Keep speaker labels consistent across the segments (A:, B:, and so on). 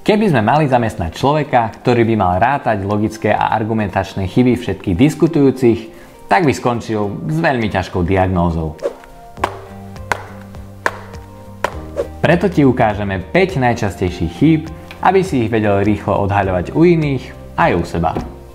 A: Keby sme mali zamestnať človeka, ktorý by mal rátať logické a argumentačné chyby všetkých diskutujúcich, tak by skončil s veľmi ťažkou diagnózou. Preto ti ukážeme 5 najčastejších chýb, aby si ich vedel rýchlo odhaľovať u iných aj u seba.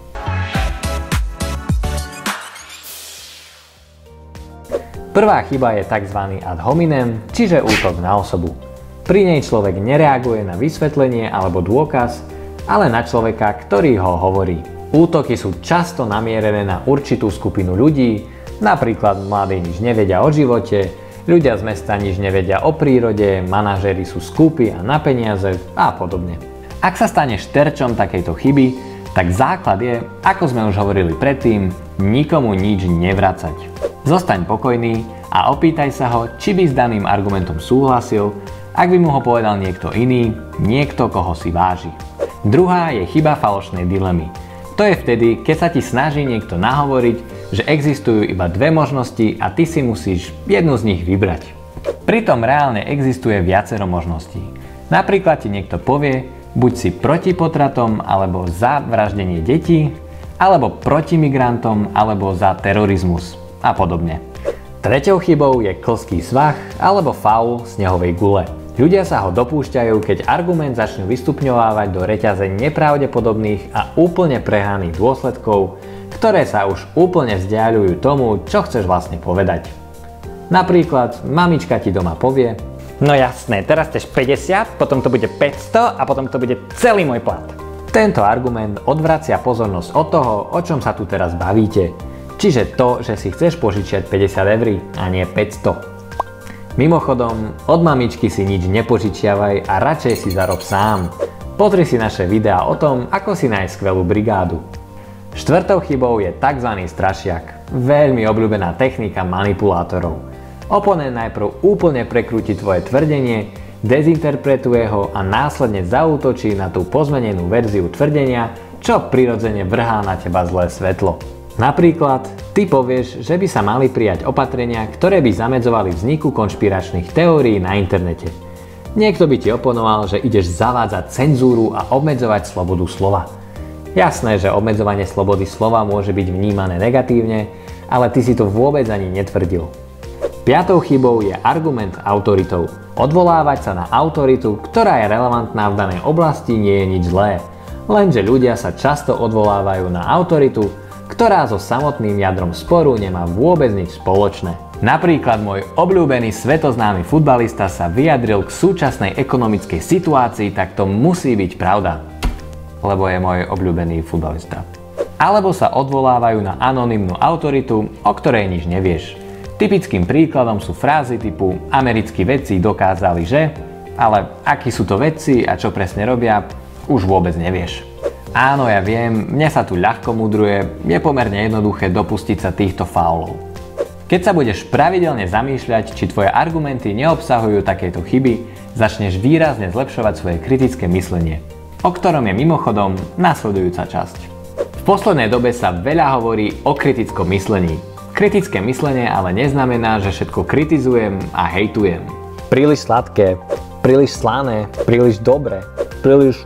A: Prvá chyba je tzv. Ad hominem, čiže útok na osobu. Pri nej človek nereaguje na vysvetlenie alebo dôkaz, ale na človeka, ktorý ho hovorí. Útoky sú často namierené na určitú skupinu ľudí, napríklad mladí nič nevedia o živote, ľudia z mesta nič nevedia o prírode, manažéri sú skúpi a na peniaze a podobne. Ak sa staneš terčom takejto chyby, tak základ je, ako sme už hovorili predtým, nikomu nič nevracať. Zostaň pokojný a opýtaj sa ho, či by s daným argumentom súhlasil, ak by mu ho povedal niekto iný, niekto, koho si váži. Druhá je chyba falošnej dilemy. To je vtedy, keď sa ti snaží niekto nahovoriť, že existujú iba dve možnosti a ty si musíš jednu z nich vybrať. Pritom reálne existuje viacero možností. Napríklad ti niekto povie, buď si proti potratom alebo za vraždenie detí, alebo proti migrantom alebo za terorizmus a podobne. Treťou chybou je klzký svah alebo faul snehovej gule. Ľudia sa ho dopúšťajú, keď argument začnú vystupňovávať do reťaze nepravdepodobných a úplne prehnaných dôsledkov, ktoré sa už úplne vzdiaľujú tomu, čo chceš vlastne povedať. Napríklad, mamička ti doma povie: no jasné, teraz chceš 50, potom to bude 500 a potom to bude celý môj plat. Tento argument odvracia pozornosť od toho, o čom sa tu teraz bavíte. Čiže to, že si chceš požičiať 50 eur a nie 500. Mimochodom, od mamičky si nič nepožičiavaj a radšej si zarob sám. Pozri si naše videá o tom, ako si nájsť skvelú brigádu. Štvrtou chybou je tzv. Strašiak. Veľmi obľúbená technika manipulátorov. Oponent najprv úplne prekrúti tvoje tvrdenie, dezinterpretuje ho a následne zaútočí na tú pozmenenú verziu tvrdenia, čo prirodzene vrhá na teba zlé svetlo. Napríklad, ty povieš, že by sa mali prijať opatrenia, ktoré by zamedzovali vzniku konšpiračných teórií na internete. Niekto by ti oponoval, že ideš zavádzať cenzúru a obmedzovať slobodu slova. Jasné, že obmedzovanie slobody slova môže byť vnímané negatívne, ale ty si to vôbec ani netvrdil. Piatou chybou je argument autoritou. Odvolávať sa na autoritu, ktorá je relevantná v danej oblasti, nie je nič zlé. Lenže ľudia sa často odvolávajú na autoritu, ktorá so samotným jadrom sporu nemá vôbec nič spoločné. Napríklad môj obľúbený svetoznámy futbalista sa vyjadril k súčasnej ekonomickej situácii, tak to musí byť pravda, lebo je môj obľúbený futbalista. Alebo sa odvolávajú na anonymnú autoritu, o ktorej nič nevieš. Typickým príkladom sú frázy typu americkí vedci dokázali, že, ale akí sú to vedci a čo presne robia, už vôbec nevieš. Áno, ja viem, mne sa tu ľahko mudruje, je pomerne jednoduché dopustiť sa týchto faulov. Keď sa budeš pravidelne zamýšľať, či tvoje argumenty neobsahujú takéto chyby, začneš výrazne zlepšovať svoje kritické myslenie, o ktorom je mimochodom nasledujúca časť. V poslednej dobe sa veľa hovorí o kritickom myslení. Kritické myslenie ale neznamená, že všetko kritizujem a hejtujem. Príliš sladké, príliš slané, príliš dobré, príliš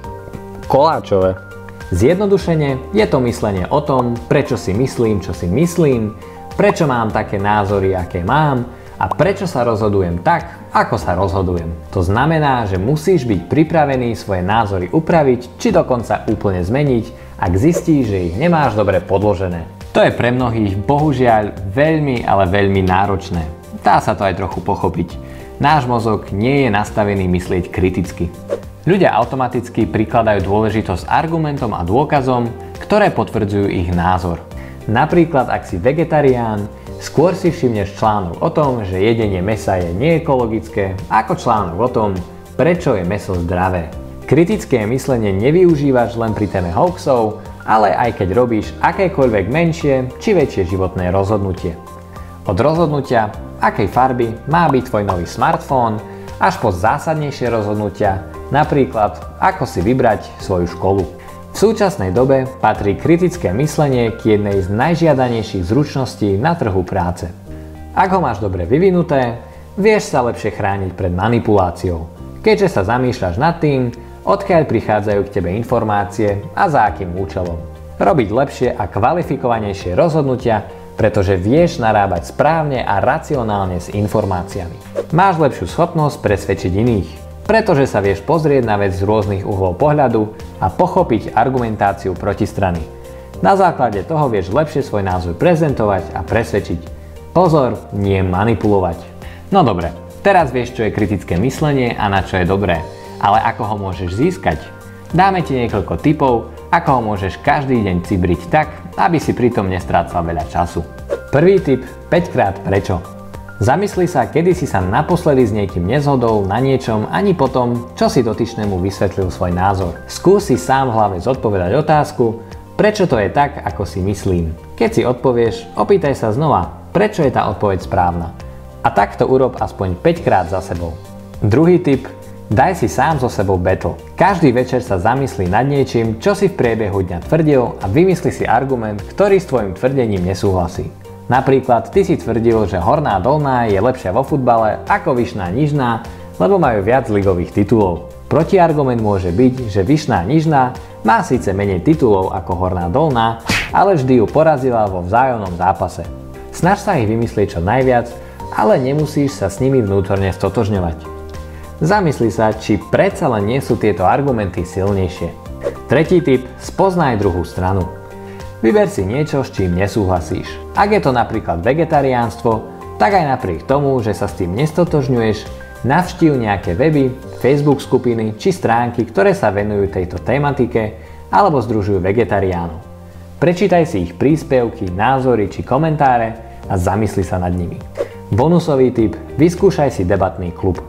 A: koláčové. Zjednodušene je to myslenie o tom, prečo si myslím, čo si myslím, prečo mám také názory, aké mám a prečo sa rozhodujem tak, ako sa rozhodujem. To znamená, že musíš byť pripravený svoje názory upraviť, či dokonca úplne zmeniť, ak zistíš, že ich nemáš dobre podložené. To je pre mnohých bohužiaľ veľmi, ale veľmi náročné. Dá sa to aj trochu pochopiť. Náš mozog nie je nastavený myslieť kriticky. Ľudia automaticky prikladajú dôležitosť argumentom a dôkazom, ktoré potvrdzujú ich názor. Napríklad, ak si vegetarián, skôr si všimneš článok o tom, že jedenie mäsa je neekologické, ako článok o tom, prečo je mäso zdravé. Kritické myslenie nevyužívaš len pri téme hoaxov, ale aj keď robíš akékoľvek menšie či väčšie životné rozhodnutie. Od rozhodnutia, akej farby má byť tvoj nový smartfón, až po zásadnejšie rozhodnutia, napríklad ako si vybrať svoju školu. V súčasnej dobe patrí kritické myslenie k jednej z najžiadanejších zručností na trhu práce. Ak ho máš dobre vyvinuté, vieš sa lepšie chrániť pred manipuláciou, keďže sa zamýšľaš nad tým, odkiaľ prichádzajú k tebe informácie a za akým účelom. Robiť lepšie a kvalifikovanejšie rozhodnutia, pretože vieš narábať správne a racionálne s informáciami. Máš lepšiu schopnosť presvedčiť iných, pretože sa vieš pozrieť na vec z rôznych uhlov pohľadu a pochopiť argumentáciu protistrany. Na základe toho vieš lepšie svoj názor prezentovať a presvedčiť. Pozor, nie manipulovať. No dobre, teraz vieš, čo je kritické myslenie a na čo je dobré, ale ako ho môžeš získať? Dáme ti niekoľko tipov, ako ho môžeš každý deň cibriť tak, aby si pritom nestrácal veľa času. Prvý tip, 5 krát prečo. Zamysli sa, kedy si sa naposledy s niekým nezhodol na niečom ani potom, čo si dotyčnému vysvetlil svoj názor. Skúsi sám v hlave zodpovedať otázku, prečo to je tak, ako si myslím. Keď si odpovieš, opýtaj sa znova, prečo je tá odpoveď správna. A takto urob aspoň 5 krát za sebou. Druhý tip, daj si sám so sebou battle. Každý večer sa zamyslí nad niečím, čo si v priebehu dňa tvrdil a vymysli si argument, ktorý s tvojim tvrdením nesúhlasí. Napríklad, ty si tvrdil, že Horná Dolná je lepšia vo futbale ako Vyšná Nižná, lebo majú viac ligových titulov. Protiargument môže byť, že Vyšná Nižná má síce menej titulov ako Horná Dolná, ale vždy ju porazila vo vzájomnom zápase. Snaž sa ich vymyslieť čo najviac, ale nemusíš sa s nimi vnútorne stotožňovať. Zamysli sa, či predsa len nie sú tieto argumenty silnejšie. Tretí tip, spoznaj druhú stranu. Vyber si niečo, s čím nesúhlasíš. Ak je to napríklad vegetariánstvo, tak aj napriek tomu, že sa s tým nestotožňuješ, navštív nejaké weby, Facebook skupiny či stránky, ktoré sa venujú tejto tematike alebo združujú vegetariánov. Prečítaj si ich príspevky, názory či komentáre a zamysli sa nad nimi. Bonusový tip, vyskúšaj si debatný klub.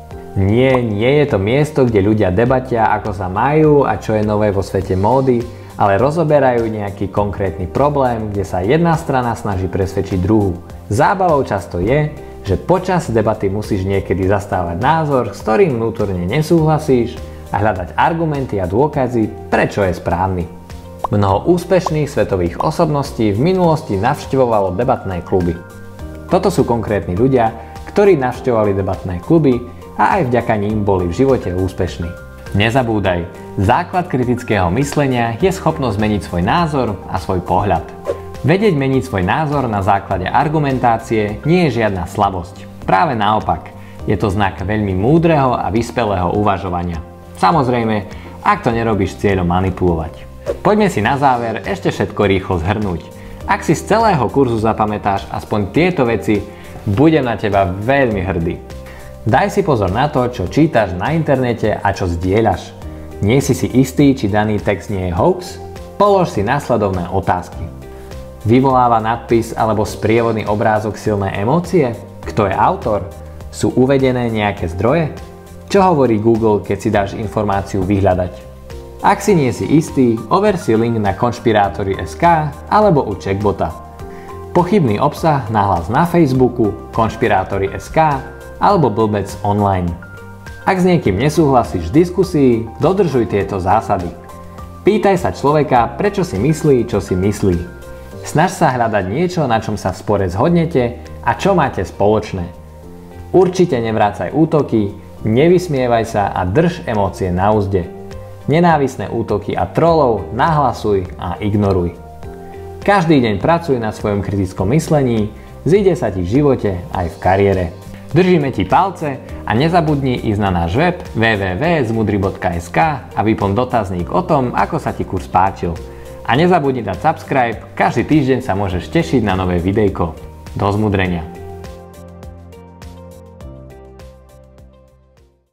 A: Nie je to miesto, kde ľudia debatia, ako sa majú a čo je nové vo svete módy, ale rozoberajú nejaký konkrétny problém, kde sa jedna strana snaží presvedčiť druhú. Zábavou často je, že počas debaty musíš niekedy zastávať názor, s ktorým vnútorne nesúhlasíš a hľadať argumenty a dôkazy, prečo je správny. Mnoho úspešných svetových osobností v minulosti navštevovalo debatné kluby. Toto sú konkrétni ľudia, ktorí navštevovali debatné kluby a aj vďaka ním boli v živote úspešní. Nezabúdaj, základ kritického myslenia je schopnosť zmeniť svoj názor a svoj pohľad. Vedieť meniť svoj názor na základe argumentácie nie je žiadna slabosť. Práve naopak, je to znak veľmi múdreho a vyspelého uvažovania. Samozrejme, ak to nerobíš s cieľom manipulovať. Poďme si na záver ešte všetko rýchlo zhrnúť. Ak si z celého kurzu zapamätáš aspoň tieto veci, budem na teba veľmi hrdý. Daj si pozor na to, čo čítaš na internete a čo zdieľaš. Nie si istý, či daný text nie je hoax? Polož si nasledovné otázky. Vyvoláva nadpis alebo sprievodný obrázok silné emócie? Kto je autor? Sú uvedené nejaké zdroje? Čo hovorí Google, keď si dáš informáciu vyhľadať? Ak si nie si istý, over si link na Konšpirátori.sk alebo u Checkbota. Pochybný obsah nahlas na Facebooku, Konšpirátori.sk alebo Blbec online. Ak s niekým nesúhlasíš v diskusii, dodržuj tieto zásady. Pýtaj sa človeka, prečo si myslí, čo si myslí. Snaž sa hľadať niečo, na čom sa v spore zhodnete a čo máte spoločné. Určite nevrácaj útoky, nevysmievaj sa a drž emócie na uzde. Nenávisné útoky a trolov nahlasuj a ignoruj. Každý deň pracuj na svojom kritickom myslení, zíde sa ti v živote aj v kariére. Držíme ti palce a nezabudni ísť na náš web www.zmudry.sk a vyplň dotazník o tom, ako sa ti kurz páčil. A nezabudni dať subscribe, každý týždeň sa môžeš tešiť na nové videjko. Do zmudrenia.